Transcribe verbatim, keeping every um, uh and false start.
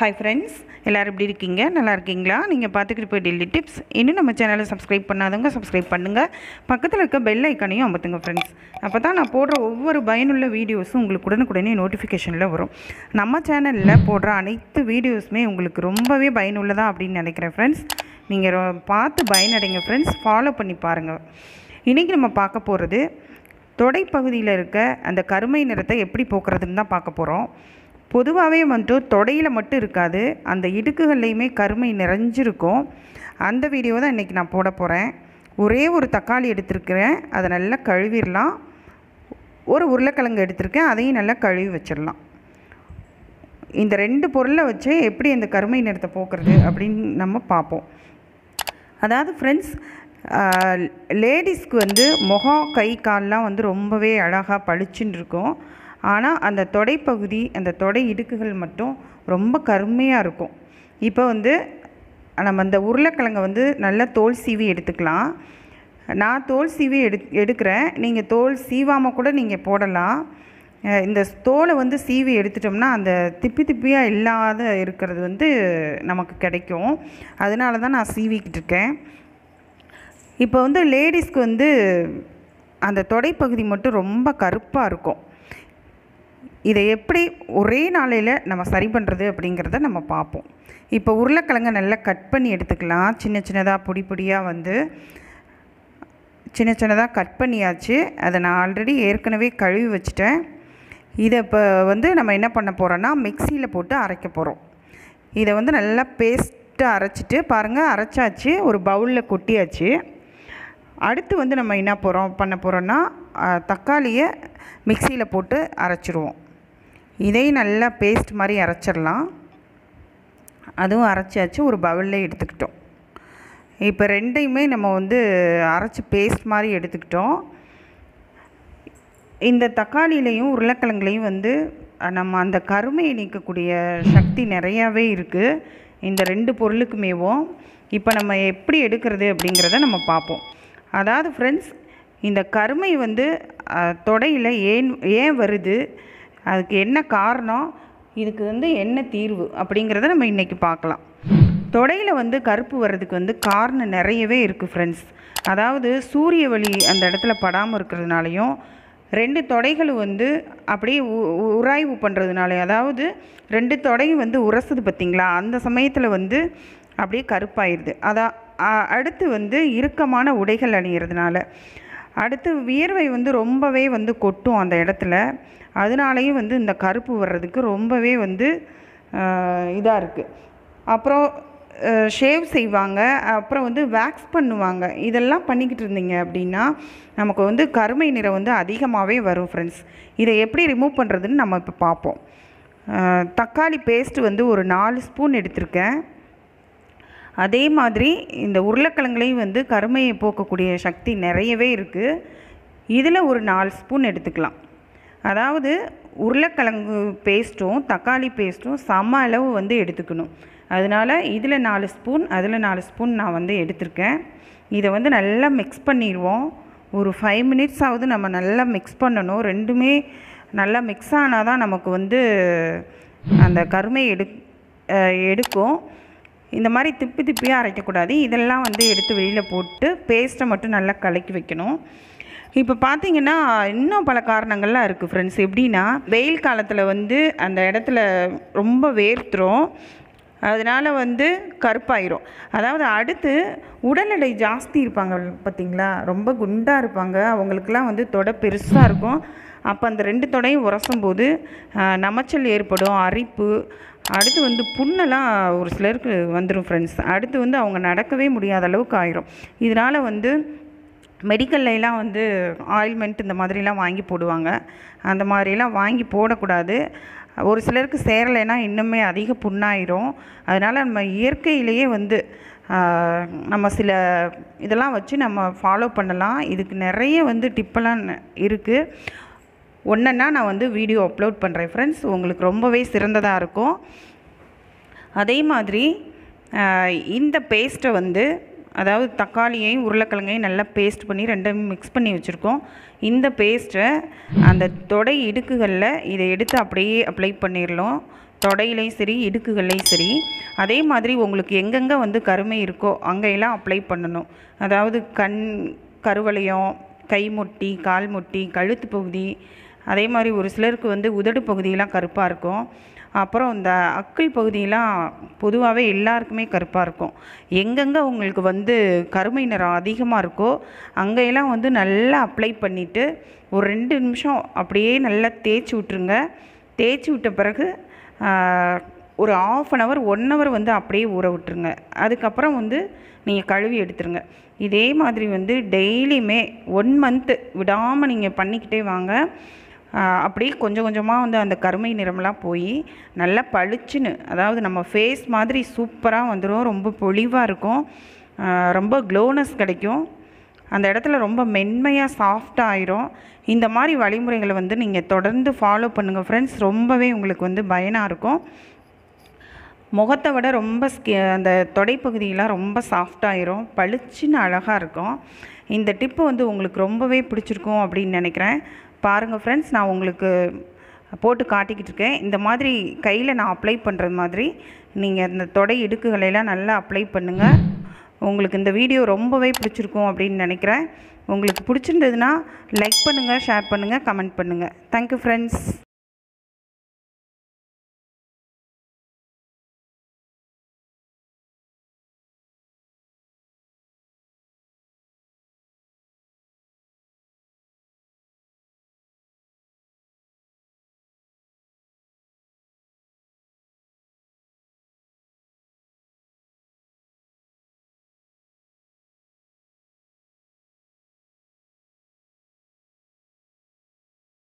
Hi friends, எல்லாரும் எப்படி இருக்கீங்க? நல்லா இருக்கீங்களா? நீங்க பாத்துக்கிட்டு போய் டெய்லி டிப்ஸ். இன்னும் நம்ம சேனலை சப்ஸ்கிரைப் பண்ணாதவங்க சப்ஸ்கிரைப் பண்ணுங்க. பக்கத்துல இருக்க பெல் ஐகானையும் அமர்த்துங்க फ्रेंड्स. அப்பதான் நான் போடுற ஒவ்வொரு பயனுள்ள வீடியோஸும் உங்களுக்கு உடனுக்குடனே நோட்டிஃபிகேஷன்ல வரும். நம்ம சேனல்ல போடுற அனைத்து வீடியோஸ்மே உங்களுக்கு ரொம்பவே பயனுள்ளதா அப்படினு நினைக்கிறேன் फ्रेंड्स. நீங்க பார்த்து பயனடைங்க फ्रेंड्स. ஃபாலோ பண்ணி பாருங்க. இன்னைக்கு நம்ம பார்க்க போறது தொடை பகுதியில் இருக்க அந்த கருமை நிறத்தை எப்படி போக்குறதுன்னு தான் பார்க்க போறோம். பொதுவாகவே வந்து தொடையில் மட்டும் இருக்காது, அந்த இடுக்குகள்லையுமே கருமை நிறைஞ்சிருக்கும். அந்த வீடியோ தான் இன்றைக்கி நான் போட போகிறேன். ஒரே ஒரு தக்காளி எடுத்துருக்கிறேன், அதை நல்லா கழுவிடலாம். ஒரு உருளைக்கிழங்கு எடுத்திருக்கேன், அதையும் நல்லா கழுவி வச்சிடலாம். இந்த ரெண்டு பொருளை வச்சு எப்படி அந்த கருமை நிறத்தை போக்குறது அப்படின்னு நம்ம பார்ப்போம். அதாவது ஃப்ரெண்ட்ஸ், லேடிஸ்க்கு வந்து முகம் கை கால்லாம் வந்து ரொம்பவே அழகாக பளிச்சுன்னு இருக்கும். ஆனால் அந்த தொடைப்பகுதி, அந்த தொடை இடுக்குகள் மட்டும் ரொம்ப கருமையாக இருக்கும். இப்போ வந்து நம்ம அந்த உருளைக்கிழங்கை வந்து நல்லா தோல் சீவி எடுத்துக்கலாம். நான் தோல் சீவி எடு எடுக்கிறேன் நீங்கள் தோல் சீவாமல் கூட நீங்கள் போடலாம். இந்த தோலை வந்து சீவி எடுத்துட்டோம்னா அந்த திப்பி திப்பியாக இல்லாத இருக்கிறது வந்து நமக்கு கிடைக்கும். அதனால தான் நான் சீவிக்கிட்டு இருக்கேன். இப்போ வந்து லேடிஸ்க்கு வந்து அந்த தொடைப்பகுதி மட்டும் ரொம்ப கருப்பாக இருக்கும். இதை எப்படி ஒரே நாளையில் நம்ம சரி பண்ணுறது அப்படிங்கிறத நம்ம பார்ப்போம். இப்போ உருளைக்கிழங்கை நல்லா கட் பண்ணி எடுத்துக்கலாம். சின்ன சின்னதாக பொடி பொடியாக வந்து சின்ன சின்னதாக கட் பண்ணியாச்சு. அதை நான் ஆல்ரெடி ஏற்கனவே கழுவி வச்சுட்டேன். இதை இப்போ வந்து நம்ம என்ன பண்ண போகிறோன்னா மிக்சியில் போட்டு அரைக்க போகிறோம். இதை வந்து நல்லா பேஸ்ட்டாக அரைச்சிட்டு பாருங்கள், அரைச்சாச்சு, ஒரு பவுலில் கொட்டியாச்சு. அடுத்து வந்து நம்ம என்ன போகிறோம் பண்ண போகிறோன்னா தக்காளியை மிக்சியில் போட்டு அரைச்சிடுவோம். இதையும் நல்லா பேஸ்ட் மாதிரி அரைச்சிடலாம். அதுவும் அரைச்சாச்சு, ஒரு பவுலில் எடுத்துக்கிட்டோம். இப்போ ரெண்டையுமே நம்ம வந்து அரைச்சி பேஸ்ட் மாதிரி எடுத்துக்கிட்டோம். இந்த தக்காளியிலையும் உருளைக்கிழங்குலையும் வந்து நம்ம அந்த கருமையை நீக்கக்கூடிய சக்தி நிறையாவே இருக்குது இந்த ரெண்டு பொருளுக்குமேவும். இப்போ நம்ம எப்படி எடுக்கிறது அப்படிங்கிறத நம்ம பார்ப்போம். அதாவது ஃப்ரெண்ட்ஸ், இந்த கருமை வந்து தொடையில் ஏன் ஏன் வருது, அதுக்கு என்ன காரணம், இதுக்கு வந்து என்ன தீர்வு அப்படிங்கிறத நம்ம இன்றைக்கி பார்க்கலாம். தொடையில் வந்து கருப்பு வர்றதுக்கு வந்து காரணம் நிறையவே இருக்குது ஃப்ரெண்ட்ஸ். அதாவது சூரிய ஒளி அந்த இடத்துல படாமல் இருக்கிறதுனாலையும், ரெண்டு தொடைகளும் வந்து அப்படியே உராய்வு பண்ணுறதுனால, அதாவது ரெண்டு தொடையும் வந்து உரசுது பார்த்திங்களா, அந்த சமயத்தில் வந்து அப்படியே கருப்பாயிடுது. அதான் அடுத்து வந்து இறுக்கமான உடைகள் அணிகிறதுனால, அடுத்து வியர்வை வந்து ரொம்பவே வந்து கொட்டும் அந்த இடத்துல. அதனாலேயும் வந்து இந்த கருப்பு வர்றதுக்கு ரொம்பவே வந்து இதாக இருக்குது. அப்புறம் ஷேவ் செய்வாங்க, அப்புறம் வந்து வேக்ஸ் பண்ணுவாங்க. இதெல்லாம் பண்ணிக்கிட்டு இருந்தீங்க அப்படின்னா நமக்கு வந்து கருமை நிறம் வந்து அதிகமாகவே வரும் ஃப்ரெண்ட்ஸ். இதை எப்படி ரிமூவ் பண்ணுறதுன்னு நம்ம இப்போ பார்ப்போம். தக்காளி பேஸ்ட்டு வந்து ஒரு நாலு ஸ்பூன் எடுத்திருக்கேன். அதே மாதிரி இந்த உருளைக்கிழங்குலையும் வந்து கருமையை போக்கக்கூடிய சக்தி நிறையவே இருக்குது. இதில் ஒரு நாலு ஸ்பூன் எடுத்துக்கலாம். அதாவது உருளைக்கிழங்கு பேஸ்ட்டும் தக்காளி பேஸ்ட்டும் சம அளவு வந்து எடுத்துக்கணும். அதனால் இதில் நாலு ஸ்பூன், அதில் நாலு ஸ்பூன் நான் வந்து எடுத்திருக்கேன். இதை வந்து நல்லா மிக்ஸ் பண்ணிடுவோம். ஒரு ஃபைவ் மினிட்ஸ் ஆகுது நம்ம நல்லா மிக்ஸ் பண்ணணும். ரெண்டுமே நல்லா மிக்ஸ் ஆனால் தான் நமக்கு வந்து அந்த கருமை எடு எடுக்கும். இந்த மாதிரி திப்பி திப்பியாக அரைக்கக்கூடாது. இதெல்லாம் வந்து எடுத்து வெளியில் போட்டு பேஸ்ட்டை மட்டும் நல்லா கலக்கி வைக்கணும். இப்போ பார்த்திங்கன்னா இன்னும் பல காரணங்கள்லாம் இருக்குது ஃப்ரெண்ட்ஸ். எப்படின்னா வெயில் காலத்தில் வந்து அந்த இடத்துல ரொம்ப வேர்த்துரும், அதனால் வந்து கருப்பாயிரும். அதாவது அடுத்து உடல் எடை ஜாஸ்தி இருப்பாங்க பார்த்திங்களா, ரொம்ப குண்டாக இருப்பாங்க, அவங்களுக்கெல்லாம் வந்து தொடை பெருசாக இருக்கும். அப்போ அந்த ரெண்டு தொடையும் உரசும் போது நமைச்சல் ஏற்படும், அரிப்பு, அடுத்து வந்து புண்ணெல்லாம் ஒரு சிலருக்கு வந்துடும் ஃப்ரெண்ட்ஸ். அடுத்து வந்து அவங்க நடக்கவே முடியாத அளவுக்கு ஆயிரும். இதனால் வந்து மெடிக்கல்லாம் வந்து ஆயில்மெண்ட் இந்த மாதிரிலாம் வாங்கி போடுவாங்க. அந்த மாதிரிலாம் வாங்கி போடக்கூடாது. ஒரு சிலருக்கு சேரலைன்னா இன்னுமே அதிக புண்ணாயிரும். அதனால் நம்ம இயற்கையிலேயே வந்து நம்ம சில இதெல்லாம் வச்சு நம்ம ஃபாலோ பண்ணலாம். இதுக்கு நிறைய வந்து டிப்பெல்லாம் இருக்குது. ஒன்றுன்னா நான் வந்து வீடியோ அப்லோட் பண்ணுறேன் ஃப்ரெண்ட்ஸ், உங்களுக்கு ரொம்பவே சிறந்ததாக இருக்கும். அதே மாதிரி இந்த பேஸ்ட்டை வந்து அதாவது தக்காளியையும் உருளைக்கிழங்கையும் நல்லா பேஸ்ட் பண்ணி ரெண்டையும் மிக்ஸ் பண்ணி வச்சுருக்கோம். இந்த பேஸ்ட்டை அந்த தொடை இடுக்குகளில் இதை எடுத்து அப்படியே அப்ளை பண்ணிடலாம். தொடையிலையும் சரி இடுக்குகள்லையும் சரி. அதே மாதிரி உங்களுக்கு எங்கெங்கே வந்து கருமை இருக்கோ அங்கெல்லாம் அப்ளை பண்ணணும். அதாவது கண் கருவளையம், கை முட்டி, கால் முட்டி, கழுத்து பகுதி, அதே மாதிரி ஒரு சிலருக்கு வந்து உதடு பகுதியெலாம் கருப்பாக இருக்கும். அப்புறம் இந்த அக்கிள் பகுதியெலாம் பொதுவாகவே எல்லாருக்குமே கருப்பாக இருக்கும். எங்கெங்கே உங்களுக்கு வந்து கருமை நிறம் அதிகமாக இருக்கோ அங்கெல்லாம் வந்து நல்லா அப்ளை பண்ணிவிட்டு ஒரு ரெண்டு நிமிஷம் அப்படியே நல்லா தேய்ச்சி விட்ருங்க. தேய்ச்சி விட்ட பிறகு ஒரு half an hour one hour வந்து அப்படியே ஊற விட்டுருங்க. அதுக்கப்புறம் வந்து நீங்கள் கழுவி எடுத்துருங்க. இதே மாதிரி வந்து டெய்லியுமே ஒன் மந்த்து விடாமல் நீங்கள் பண்ணிக்கிட்டே வாங்க. அப்படியே கொஞ்சம் கொஞ்சமாக வந்து அந்த கருமை நிறமெல்லாம் போய் நல்லா பளிச்சுன்னு, அதாவது நம்ம ஃபேஸ் மாதிரி சூப்பராக வந்துடும். ரொம்ப பொலிவாக இருக்கும், ரொம்ப க்ளோனஸ் கிடைக்கும். அந்த இடத்துல ரொம்ப மென்மையாக சாஃப்டாக ஆயிரும். இந்த மாதிரி வழிமுறைகளை வந்து நீங்கள் தொடர்ந்து ஃபாலோ பண்ணுங்கள் ஃப்ரெண்ட்ஸ். ரொம்பவே உங்களுக்கு வந்து பயனாக இருக்கும். முகத்தை விட ரொம்ப ஸ்கி அந்த தொடைப்பகுதியெலாம் ரொம்ப சாஃப்டாகிரும், பளிச்சுன்னு அழகாக இருக்கும். இந்த டிப்பு வந்து உங்களுக்கு ரொம்பவே பிடிச்சிருக்கும் அப்படின்னு நினைக்கிறேன். பாருங்கள் ஃப்ரெண்ட்ஸ், நான் உங்களுக்கு போட்டு காட்டிக்கிட்டு இருக்கேன். இந்த மாதிரி கையில் நான் அப்ளை பண்ணுறது மாதிரி நீங்கள் இந்த தொடை இடுக்குகளெல்லாம் நல்லா அப்ளை பண்ணுங்கள். உங்களுக்கு இந்த வீடியோ ரொம்பவே பிடிச்சிருக்கும் அப்படின்னு நினைக்கிறேன். உங்களுக்கு பிடிச்சிருந்ததுன்னா லைக் பண்ணுங்கள், ஷேர் பண்ணுங்கள், கமெண்ட் பண்ணுங்கள். Thank you friends.